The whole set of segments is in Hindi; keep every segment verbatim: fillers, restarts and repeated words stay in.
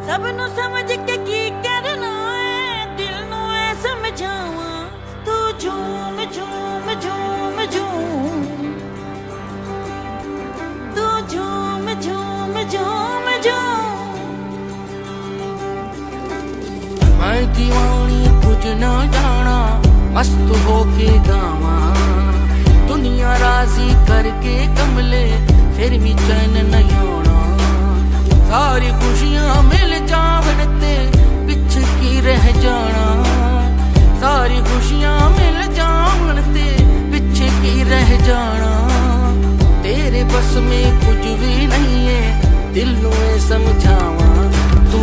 सबनू समझ के की करना है, दिल नू ऐ समझावा। तू झूम झूम झूम झूम, तू झूम झूम झूम झूम। मैं दीवानी कुछ ना जाना, मस्त होके गावा। दुनिया राजी करके कमले, फिर भी चैन नहीं होना। सारी खुशियां मिल जावन ते पिछे की रह जाना। सारी खुशियां मिल जावन ते पिछे की रह जाना। तेरे बस में कुछ भी नहीं है, दिल नू समझावा। तू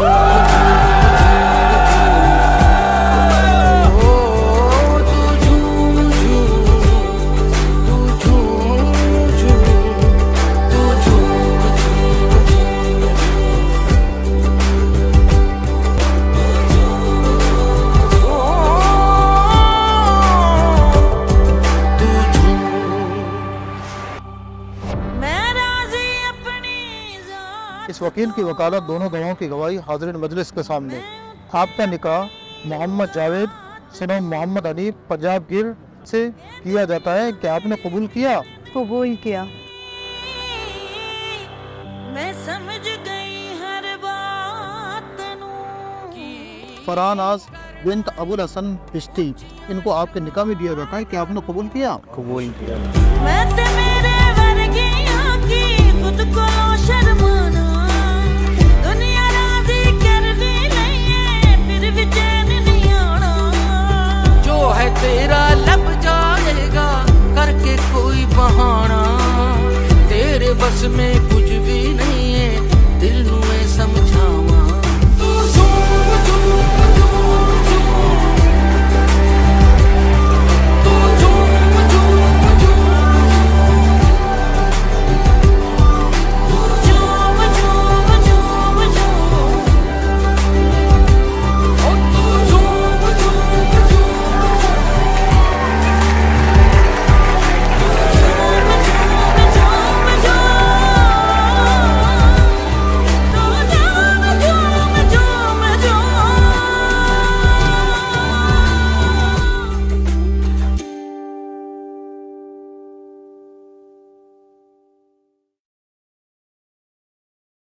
इस वकील की वकालत दोनों गवाहों की गवाही हाज़िरीन मजलिस के सामने। आपका निकाह मोहम्मद जावेद सिनो मोहम्मद अली पंजाब गिर से किया जाता है। क्या आपने कबूल किया? कबूल किया। मैं समझ गई हर बात नू। फरहान नाज बिन्त अबुल हसन चिश्ती, इनको आपके निकाह में दिया जाता है। क्या आपने कबूल किया? कबूल किया। मैं ते मेरे वर्गियां की खुद को शर्माना। दुनिया राजी कर दी नहीं है, फिर भी चैन नहीं आना। जो है तेरा लब जाएगा करके कोई बहाना। तेरे बस में कुछ